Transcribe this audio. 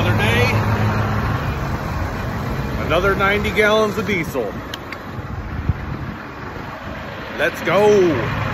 Another day, another 90 gallons of diesel. Let's go.